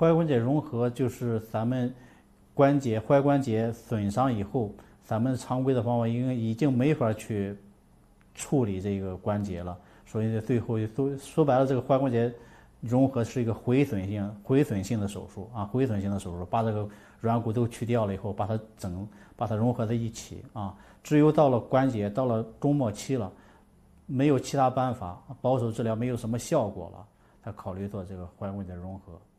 踝关节融合就是咱们踝关节损伤以后，咱们常规的方法已经没法去处理这个关节了，所以最后说白了，这个踝关节融合是一个毁损性的手术啊，毁损性的手术，把这个软骨头去掉了以后，把它融合在一起啊。只有到了关节到了中末期了，没有其他办法，保守治疗没有什么效果了，才考虑做这个踝关节融合。